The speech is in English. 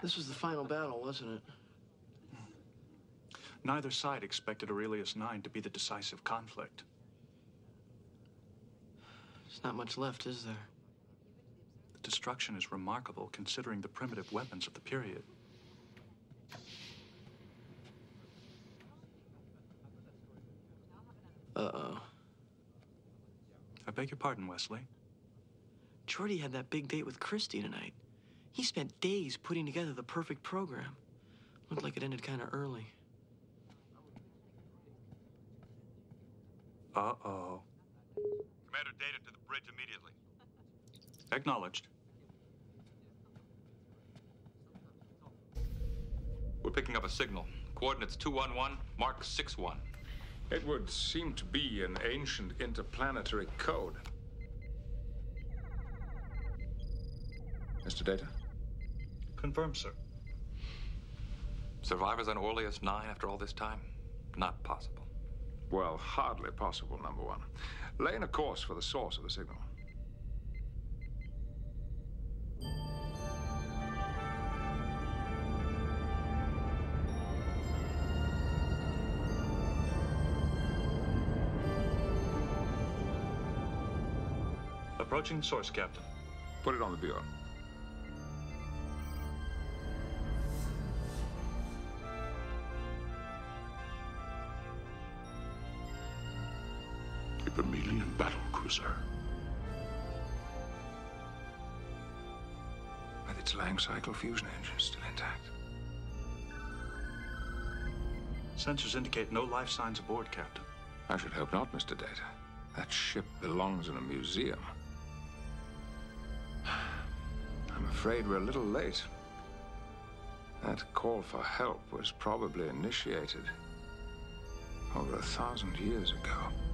This was the final battle, wasn't it? Neither side expected Aurelius 9 to be the decisive conflict. There's not much left, is there? The destruction is remarkable considering the primitive weapons of the period. Uh-oh. I beg your pardon, Wesley. Jordy had that big date with Christy tonight. He spent days putting together the perfect program. Looked like it ended kind of early. Uh-oh. Commander, data to the bridge immediately. Acknowledged. We're picking up a signal. Coordinates 211, mark 61. It would seem to be an ancient interplanetary code. Mr. Data? Confirmed, sir. Survivors on Aurelius 9 after all this time? Not possible. Well, hardly possible, number one. Laying a course for the source of the signal. Approaching the source, Captain. Put it on the bureau. A Vermilion battlecruiser. With its Lang cycle fusion engine still intact. Sensors indicate no life signs aboard, Captain. I should hope not, Mr. Data. That ship belongs in a museum. I'm afraid we're a little late. That call for help was probably initiated over 1,000 years ago.